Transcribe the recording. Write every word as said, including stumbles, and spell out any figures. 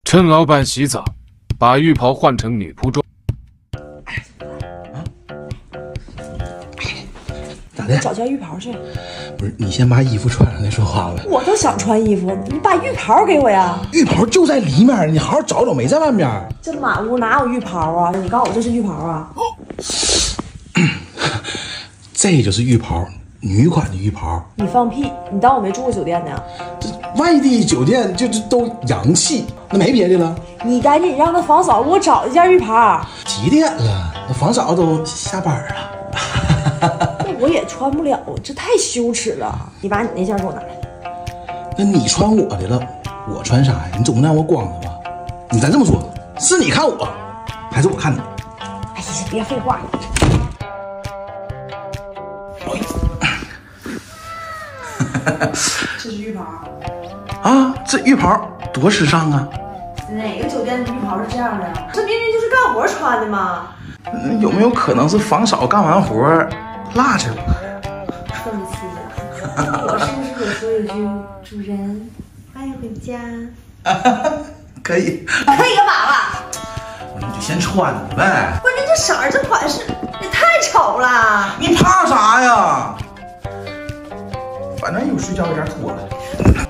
趁老板洗澡，把浴袍换成女仆装。 咋的？ 找件浴袍去。 不是，你先把衣服穿上再说话呗。 我都想穿衣服，你把浴袍给我呀！ 浴袍就在里面，你好好找找，没在外面。 这满屋哪有浴袍啊？你告诉我这是浴袍啊？哦， 这就是浴袍，女款的浴袍。 你放屁！你当我没住过酒店呢？ 这外地酒店就这都洋气，那没别的了。 你赶紧让那房嫂给我找一件浴袍。 几点了？那房嫂都下班了。 那我也穿不了，这太羞耻了。你把你那件给我拿来。 那你穿我的了，我穿啥呀？你总不能让我光着吧？你咱这么说，是你看我，还是我看你？ 哎呀，别废话。这是浴袍啊，这浴袍多时尚啊！ 哪个酒店的浴袍是这样的呀？这明明就是干活穿的嘛。 嗯、有没有可能是房嫂干完活落这了？ 这么气人！我是不是得说一句主人欢迎回家？ 可以。 可以干嘛了？ 你就先穿着呗。 关键这色儿这款式也太丑了。 你怕啥呀？反正一会儿睡觉有点脱了。